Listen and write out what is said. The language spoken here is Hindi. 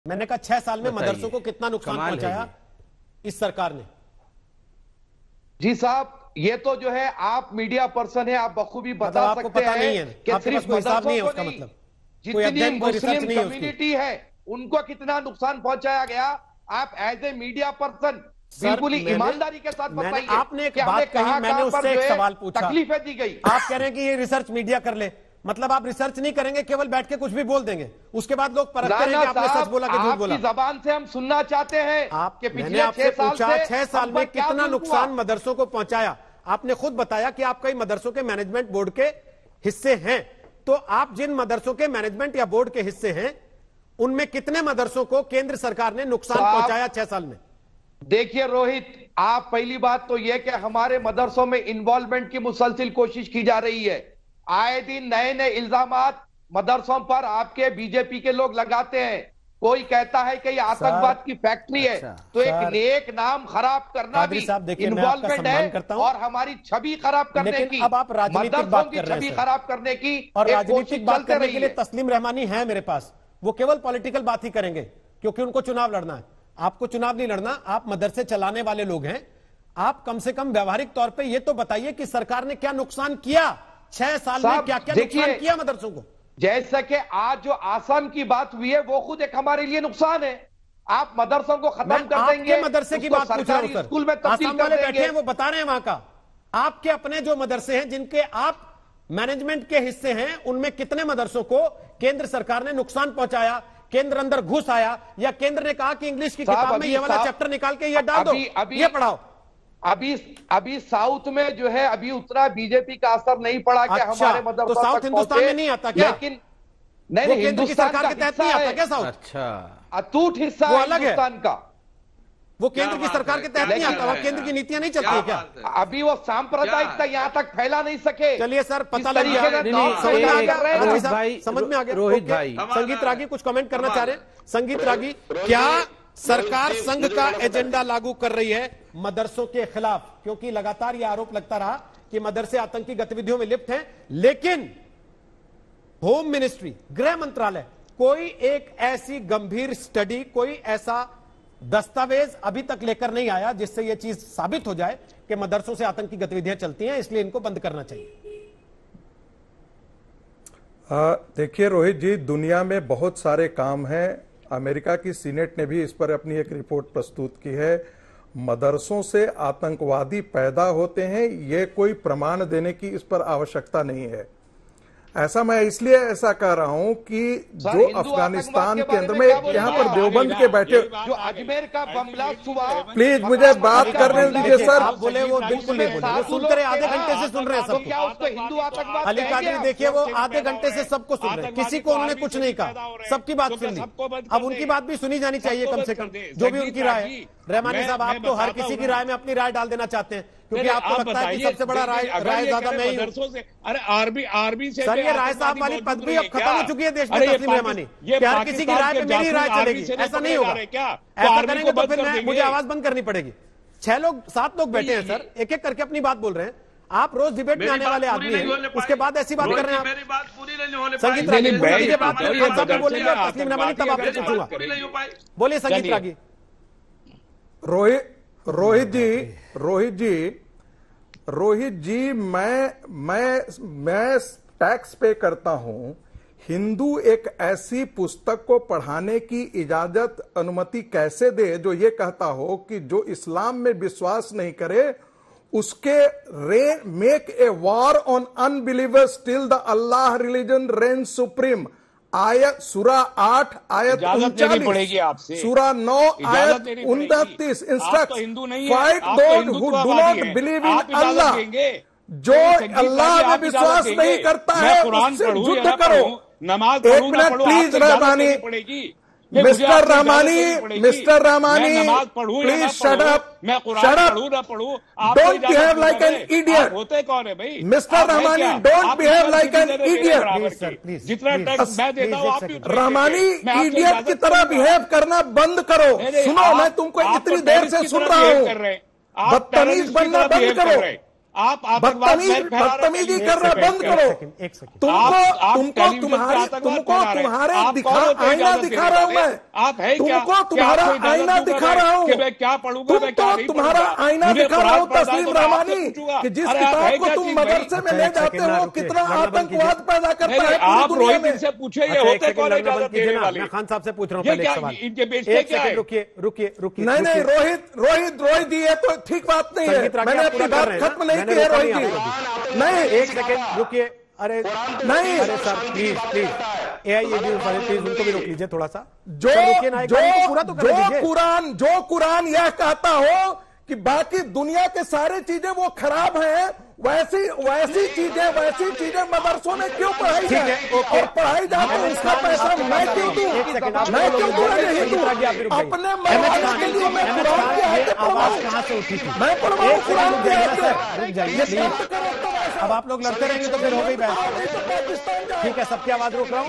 मैंने कहा 6 साल में मदरसों को कितना नुकसान पहुंचाया इस सरकार ने। जी साहब, ये तो जो है आप मीडिया पर्सन है, आप बखूबी बता आपको सकते पता हैं नहीं है कि सिर्फ हिसाब नहीं है उसका नहीं, मतलब जितनी मुस्लिम कम्युनिटी है उनको कितना नुकसान पहुंचाया गया, आप एज ए मीडिया पर्सन बिल्कुल ही ईमानदारी के साथ बताइए। आपने एक बात कही, मैंने उससे एक सवाल पूछा, तकलीफें दी गई। आप कह रहे हैं कि ये रिसर्च मीडिया कर ले, मतलब आप रिसर्च नहीं करेंगे, केवल बैठ के कुछ भी बोल देंगे, उसके बाद लोग परखते रहेंगे आपने सच बोला कि झूठ बोला। आपकी जबान से हम सुनना चाहते हैं कि मैंने आपसे पूछा 6 साल में कितना नुकसान मदरसों को पहुंचाया। आपने खुद बताया कि आप कई मदरसों के मैनेजमेंट बोर्ड के हिस्से हैं, तो आप जिन मदरसों के मैनेजमेंट या बोर्ड के हिस्से हैं उनमें कितने मदरसों को केंद्र सरकार ने नुकसान पहुंचाया 6 साल में? देखिए रोहित, आप पहली बात तो यह कि हमारे मदरसों में इन्वॉल्वमेंट की मुसलसिल कोशिश की जा रही है। आए दिन नए नए इल्जामात मदरसों पर आपके बीजेपी के लोग लगाते हैं। कोई कहता है कि ये आतंकवाद की फैक्ट्री है, तो एक नेक नाम खराब करना भी इन्वॉल्वमेंट है और हमारी छवि खराब करने की, अब आप राजनीतिक बात कर रहे हैं, छवि खराब करने की और राजनीतिक बात करने के लिए तस्लीम रहमानी है मेरे पास, वो केवल पॉलिटिकल बात ही करेंगे क्योंकि उनको चुनाव लड़ना है। आपको चुनाव नहीं लड़ना, आप मदरसे चलाने वाले लोग हैं। आप कम से कम व्यवहारिक तौर पे ये तो बताइए कि सरकार ने क्या नुकसान किया 6 साल में, क्या क्या नुकसान किया मदरसों को। जैसा कि आज जो आसाम की बात हुई है वो खुद एक हमारे लिए नुकसान है। आप मदरसों को खत्म कर देंगे, मदरसे की बात पूछ रहा हूं, स्कूल में आसाम वाले बैठे हैं वो बता रहे हैं वहां का। आपके अपने जो मदरसे हैं जिनके आप मैनेजमेंट के हिस्से हैं, उनमें कितने मदरसों को केंद्र सरकार ने नुकसान पहुंचाया? केंद्र अंदर घुस आया या केंद्र ने कहा कि इंग्लिश की किताब में ये वाला चैप्टर निकाल के ये डाल दो, ये पढ़ाओ। अभी साउथ में जो है अभी उतना बीजेपी का असर नहीं पड़ा कि हमारे मदरसों तो साउथ हिंदुस्तान में नहीं आता क्या? लेकिन नहीं, केंद्र की सरकार के तहत नहीं आता क्या साउथ? अच्छा, अटूट हिस्सा है हिंदुस्तान का, वो केंद्र की सरकार के तहत नहीं आता, वहां केंद्र की नीतियां नहीं चलती है क्या? अभी वो सांप्रदायिकता यहाँ तक फैला नहीं सके। चलिए सर, पता लग गया, समझ में आ गया। रोहित भाई, संगीत रागी कुछ कमेंट करना चाह रहे हैं। संगीत रागी, क्या सरकार संघ का एजेंडा लागू कर रही है मदरसों के खिलाफ? क्योंकि लगातार यह आरोप लगता रहा कि मदरसे आतंकी गतिविधियों में लिप्त हैं, लेकिन होम मिनिस्ट्री, गृह मंत्रालय कोई एक ऐसी गंभीर स्टडी, कोई ऐसा दस्तावेज अभी तक लेकर नहीं आया जिससे यह चीज साबित हो जाए कि मदरसों से आतंकी गतिविधियां चलती हैं, इसलिए इनको बंद करना चाहिए। देखिए रोहित जी, दुनिया में बहुत सारे काम हैं। अमेरिका की सीनेट ने भी इस पर अपनी एक रिपोर्ट प्रस्तुत की है। मदरसों से आतंकवादी पैदा होते हैं, ये कोई प्रमाण देने की इस पर आवश्यकता नहीं है। ऐसा मैं इसलिए ऐसा कह रहा हूं कि जो अफगानिस्तान के अंदर में यहाँ पर देवबंद के बैठे, जो अजमेर का बम ब्लास्ट हुआ, प्लीज मुझे बात करने दीजिए सर। आप बोले वो बिल्कुल नहीं बोले, वो सुनते रहे, आधे घंटे से सुन रहे हैं सबको। क्या उसको हिंदू आतंकवाद? अली कादरी देखिए, वो आधे घंटे से सबको सुन रहे हैं, किसी को उन्होंने कुछ नहीं कहा, सबकी बात सुन ली। अब उनकी बात भी सुनी जानी चाहिए कम से कम, जो भी उनकी राय है। रहमानी साहब, आप तो हर किसी की राय में अपनी राय डाल देना चाहते हैं क्योंकि आपको लगता है कि सबसे बड़ा राय ज्यादा मैं ही हूं। अरे आरबी से सर, ये राय साहब वाली पद भी अब खत्म हो चुकी है देश में। तस्लीम रहमानी, हर किसी की राय पे मेरी राय चलेगी, ऐसा नहीं होगा। ऐसा करेंगे तो फिर मुझे आवाज बंद करनी पड़ेगी। 7 लोग बैठे हैं सर, एक एक करके अपनी बात बोल रहे हैं। आप रोज डिबेट में आने वाले आदमी हैं, उसके बाद ऐसी बात कर रहे हैं मेरी बात पूरी नहीं होने पाई। संगीत रागी बोलेंगे, तस्लीम रहमानी तब आपसे पूछूंगा। बोलिए संगीत रागी। रोहित जी, मैं टैक्स पे करता हूं। हिंदू एक ऐसी पुस्तक को पढ़ाने की इजाजत, अनुमति कैसे दे जो ये कहता हो कि जो इस्लाम में विश्वास नहीं करे उसके make a war on unbelievers till the Allah religion reign supreme. आयत सूरा 8 आयत 39, सूरा 9 आयत 29 instruct fight those who do not believe in Allah. जो अल्लाह में विश्वास नहीं करता है उससे युद्ध करो। एक minute please Rahmani, Mr Rahmani, please shut up, don't behave like an idiot. होते कौन है भाई? Mr Rahmani, don't behave like an idiot. जितना टैक्स मैं देता हूँ आप भी रहमानी, इडियट की तरह बिहेव करना बंद करो। सुनो, मैं तुमको इतनी देर से सुन रहा हूँ, बदतमीज बनना बंद करो। आप आतंकवाद बदतमीजी कर रहे, बंद करो। एक सेकंड तुमको तुम्हारे आईना दिखा रहा हूं मैं, आप है क्या? तुमको तुम्हारा आईना दिखा रहा हूं कि मैं क्या पढ़ूंगा, मैं क्या नहीं तुम्हारा पढ़ूंगा। आईना मुझे दिखा रहा हूं कुरान तस्लीम पढ़ता है तो रहमानी मैं आपसे कि जिस पूछूंगा, किताब अरे को आप है तुम क्या मदरसे में ले जाते हो कितना आतंकवाद पैदा करता है आप पूरी दुनिया रोहित में। से पूछे, ये होते कौन इजाजत देने वाले? मैं खान साहब से पूछ रहा हूं ये पहले एक क्या सवाल। इनके बेचते एक क्या सेकंड है? रुकिए नहीं रोहित जी ये तो ठीक बात नहीं है, संगीत रागी मैंने आप अपनी पूरा कर बात रहे हैं खत्म ना? नहीं मैंने की है रोका रोहित नहीं जी, आपको। नहीं एक सेकंड रुकिए, अरे नहीं, अरे सर प्लीज एआईएबी वाले प्लीज उनको भी रोक लीजिए थोड़ा सा। जो कुरान यह कहता हो कि बाकी दुनिया के सारे चीजें वो खराब हैं, वैसी चीजें मदरसों में क्यों पढ़ाई जाए? और पढ़ाई जाए तो उसका पैसा मैं क्यों दूं? मैं क्यों दूं? अपने मरवाने के लिए मैं कुरान की आयतें पढ़वाऊं, मैं पढ़वाऊं कुरान की आयतें। अब आप लोग लड़ते रहेंगे तो फिर हो गई बात। ठीक है, सबकी आवाज रोक रहा हूं।